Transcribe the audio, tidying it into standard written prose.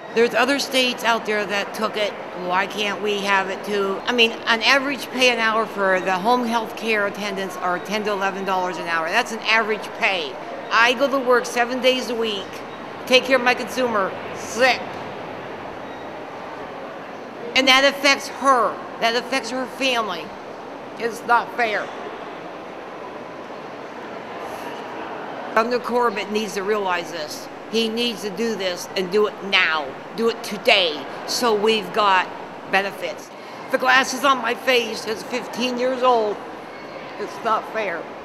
There's other states out there that took it. Why can't we have it too? I mean, an average pay an hour for the home health care attendants are $10 to $11 an hour. That's an average pay. I go to work 7 days a week, take care of my consumer, sick. And that affects her. That affects her family. It's not fair. Governor Corbett needs to realize this. He needs to do this and do it now. Do it today so we've got benefits. The glasses on my face is 15 years old. It's not fair.